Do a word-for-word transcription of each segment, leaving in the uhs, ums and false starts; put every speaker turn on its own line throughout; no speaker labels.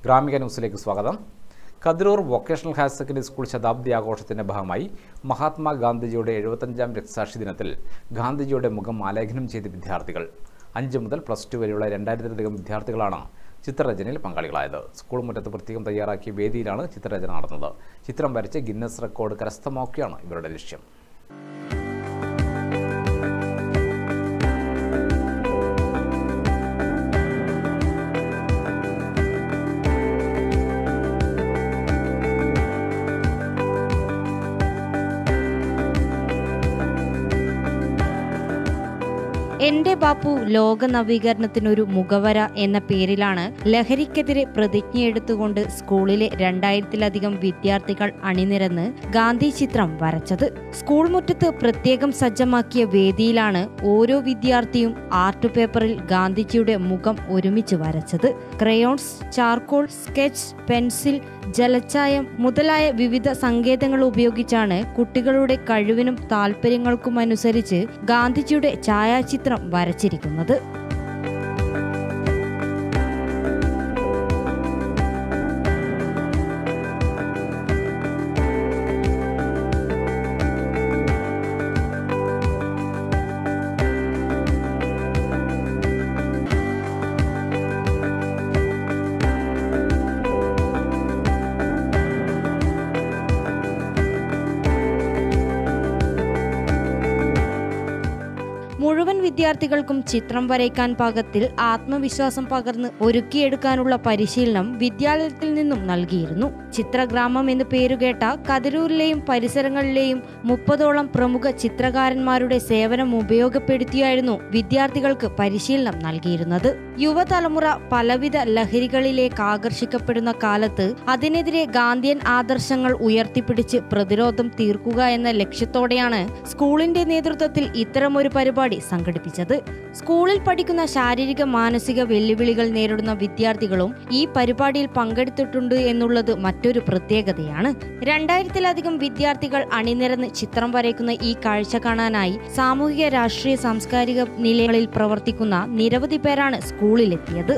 ഗ്രാമിക ന്യൂസിലേക്ക് സ്വാഗതം. Kathiroor vocational higher secondary school ശതാബ്ദി ആഘോഷത്തിന്റെ ഭാഗമായി മഹാത്മാഗാന്ധിജിയുടെ എഴുപത്തഞ്ചാം രക്തസാക്ഷി ദിനത്തിൽ ഗാന്ധിജിയുടെ മുഖം ആലേഖനം ചെയ്ത വിദ്യാർത്ഥികൾ അഞ്ച് മുതൽ പ്ലസ് ടു വരെയുള്ള രണ്ടായിരത്തിലധികം വിദ്യാർത്ഥികളാണ് ചിത്രരചനയിൽ പങ്കാളികളായത്. സ്കൂൾ മുറ്റത്ത് പ്രത്യേകം തയ്യാറാക്കിയ വേദിയിലാണ് ചിത്രരചന നടന്നത്. ചിത്രം വരച്ച് ഗിന്നസ് റെക്കോർഡ് കരസ്ഥമാക്കുകയാണ് ഇവരുടെ ലക്ഷ്യം.
എന്റെ ബാപ്പു ലോക നവീകരണത്തിനൊരു മുഖവര എന്ന പേരിലാണ് ലഹരിക്കെതിരെ പ്രതിജ്ഞയെടുത്തുകൊണ്ട് സ്കൂളിലെ രണ്ടായിരത്തിലധികം വിദ്യാർത്ഥികൾ അണിനിരന്ന് ഗാന്ധി ചിത്രം വരച്ചത്. സ്കൂൾ മുറ്റത്ത് പ്രത്യേകം സജ്ജമാക്കിയ വേദിയിലാണ് ഓരോ വിദ്യാർത്ഥിയും ആർട്ട് പേപ്പറിൽ ഗാന്ധിജിയുടെ മുഖം ഒരുമിച്ച് വരച്ചത്. ക്രയോൺസ്, ചാർക്കോൾ, സ്കെച്ച്, പെൻസിൽ, ജലച്ചായം മുതലായ വിവിധ സങ്കേതങ്ങൾ ഉപയോഗിച്ചാണ് കുട്ടികളുടെ കഴിവിനും താല്പര്യങ്ങൾക്കുമനുസരിച്ച് ഗാന്ധിജിയുടെ ഛായാചിത്രം വരച്ചിരിക്കുന്നത്. മുഴുവൻ വിദ്യാർത്ഥികൾക്കും ചിത്രം വരയ്ക്കാൻ പാകത്തിൽ ആത്മവിശ്വാസം പകർന്ന് ഒരുക്കിയെടുക്കാനുള്ള പരിശീലനം വിദ്യാലയത്തിൽ നിന്നും നൽകിയിരുന്നു. ചിത്രഗ്രാമം എന്ന് പേരുകേട്ട കതിരൂരിലെയും പരിസരങ്ങളിലെയും മുപ്പതോളം പ്രമുഖ ചിത്രകാരന്മാരുടെ സേവനം ഉപയോഗപ്പെടുത്തിയായിരുന്നു വിദ്യാർത്ഥികൾക്ക് പരിശീലനം നൽകിയിരുന്നത്. യുവതലമുറ പലവിധ ലഹരികളിലേക്ക് ആകർഷിക്കപ്പെടുന്ന കാലത്ത് അതിനെതിരെ ഗാന്ധിയൻ ആദർശങ്ങൾ ഉയർത്തിപ്പിടിച്ച് പ്രതിരോധം തീർക്കുക എന്ന ലക്ഷ്യത്തോടെയാണ് സ്കൂളിന്റെ നേതൃത്വത്തിൽ ഇത്തരമൊരു പരിപാടി സംഘടിപ്പിച്ചത്. സ്കൂളിൽ പഠിക്കുന്ന ശാരീരിക മാനസിക വെല്ലുവിളികൾ നേരിടുന്ന വിദ്യാർത്ഥികളും ഈ പരിപാടിയിൽ പങ്കെടുത്തിട്ടുണ്ട് എന്നുള്ളത് മറ്റൊരു പ്രത്യേകതയാണ്. രണ്ടായിരത്തിലധികം വിദ്യാർത്ഥികൾ അണിനിരന്ന് ചിത്രം വരയ്ക്കുന്ന ഈ കാഴ്ച കാണാനായി സാമൂഹിക, രാഷ്ട്രീയ, സാംസ്കാരിക നിലയങ്ങളിൽ പ്രവർത്തിക്കുന്ന നിരവധി പേരാണ് സ്കൂളിലെത്തിയത്.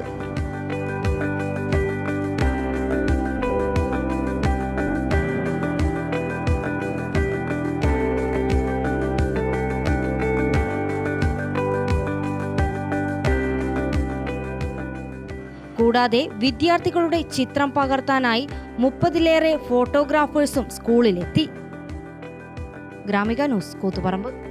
കൂടാതെ വിദ്യാർത്ഥികളുടെ ചിത്രം പകർത്താനായി മുപ്പതിലേറെ ഫോട്ടോഗ്രാഫേഴ്സും സ്കൂളിലെത്തി. ഗ്രാമിക ന്യൂസ്, കൂത്തുപറമ്പ്.